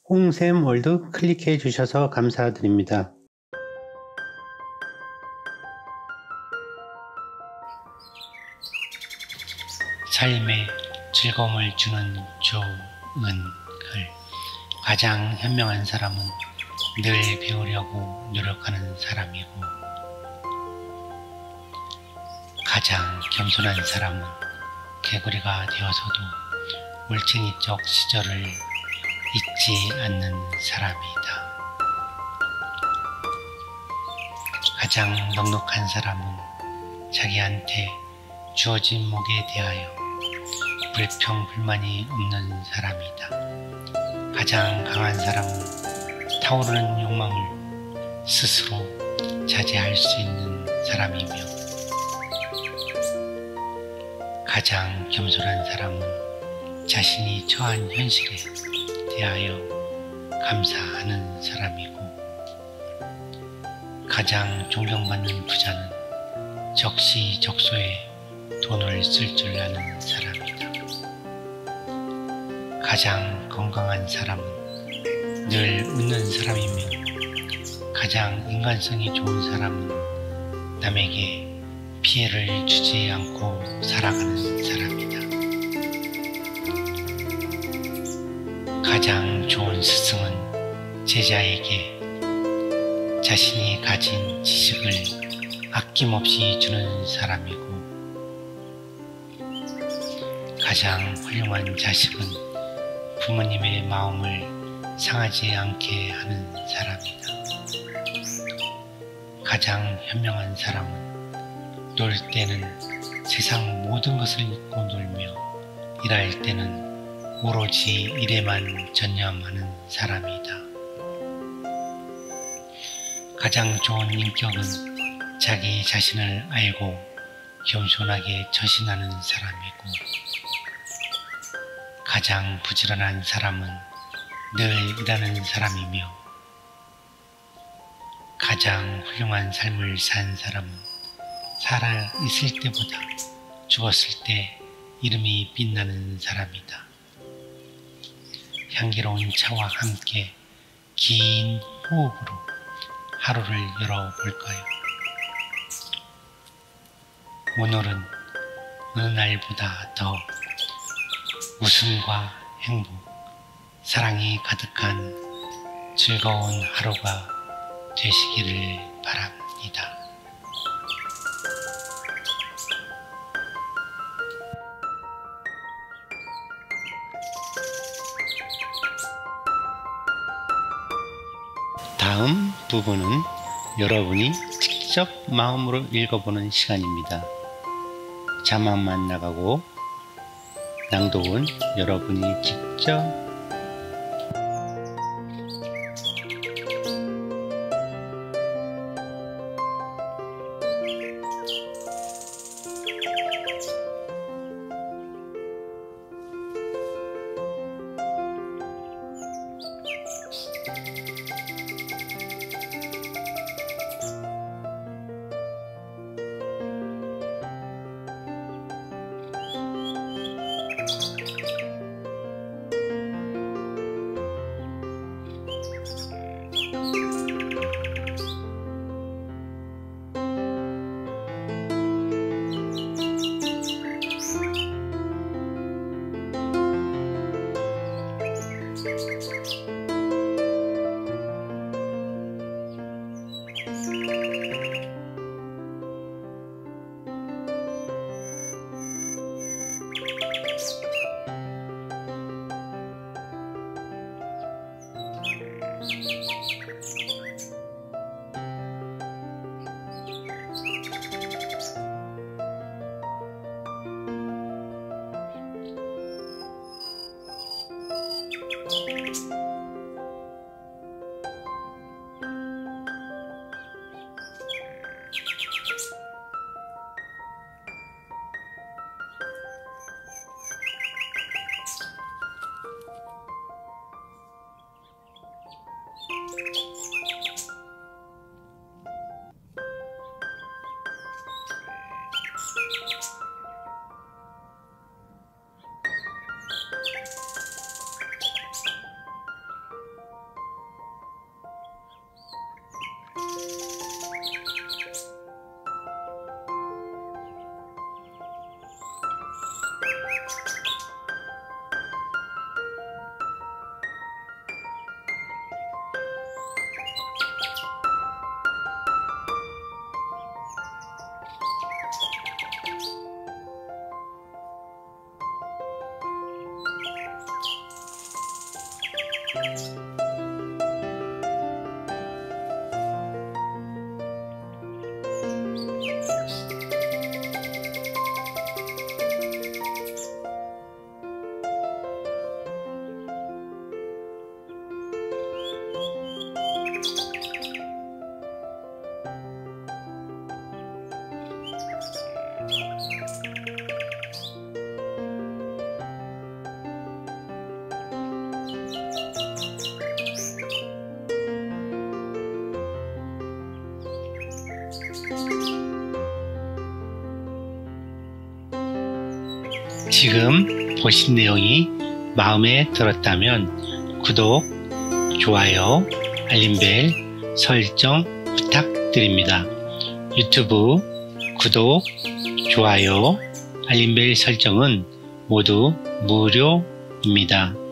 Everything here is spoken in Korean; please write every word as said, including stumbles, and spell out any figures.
홍샘월드 클릭해 주셔서 감사드립니다. 삶에 즐거움을 주는 조은글. 가장 현명한 사람은 늘 배우려고 노력하는 사람이고, 가장 겸손한 사람은 개구리가 되어서도 올챙이적 시절을 잊지 않는 사람이다. 가장 넉넉한 사람은 자기한테 주어진 목에 대하여 불평불만이 없는 사람이다. 가장 강한 사람은 타오르는 욕망을 스스로 자제할 수 있는 사람이며, 가장 겸손한 사람은 자신이 처한 현실에 대하여 감사하는 사람이고, 가장 존경받는 부자는 적시적소에 돈을 쓸 줄 아는 사람이다. 가장 건강한 사람은 늘 웃는 사람이며, 가장 인간성이 좋은 사람은 남에게 피해를 주지 않고 살아가는 사람이다. 가장 좋은 스승은 제자에게 자신이 가진 지식을 아낌없이 주는 사람이고, 가장 훌륭한 자식은 부모님의 마음을 상하지 않게 하는 사람이다. 가장 현명한 사람은 놀 때는 세상 모든 것을 잊고 놀며, 일할 때는 오로지 일에만 전념하는 사람이다. 가장 좋은 인격은 자기 자신을 알고 겸손하게 처신하는 사람이고, 가장 부지런한 사람은 늘 일하는 사람이며, 가장 훌륭한 삶을 산 사람은 살아 있을 때보다 죽었을 때 이름이 빛나는 사람이다. 향기로운 차와 함께 긴 호흡으로 하루를 열어볼까요? 오늘은 어느 날보다 더 웃음과 행복, 사랑이 가득한 즐거운 하루가 되시기를 바랍니다. 다음 부분은 여러분이 직접 마음으로 읽어보는 시간입니다. 자막만 나가고 낭독은 여러분이 직접 지금 보신 내용이 마음에 들었다면 구독, 좋아요, 알림벨 설정 부탁드립니다. 유튜브 구독, 좋아요, 알림벨 설정은 모두 무료입니다.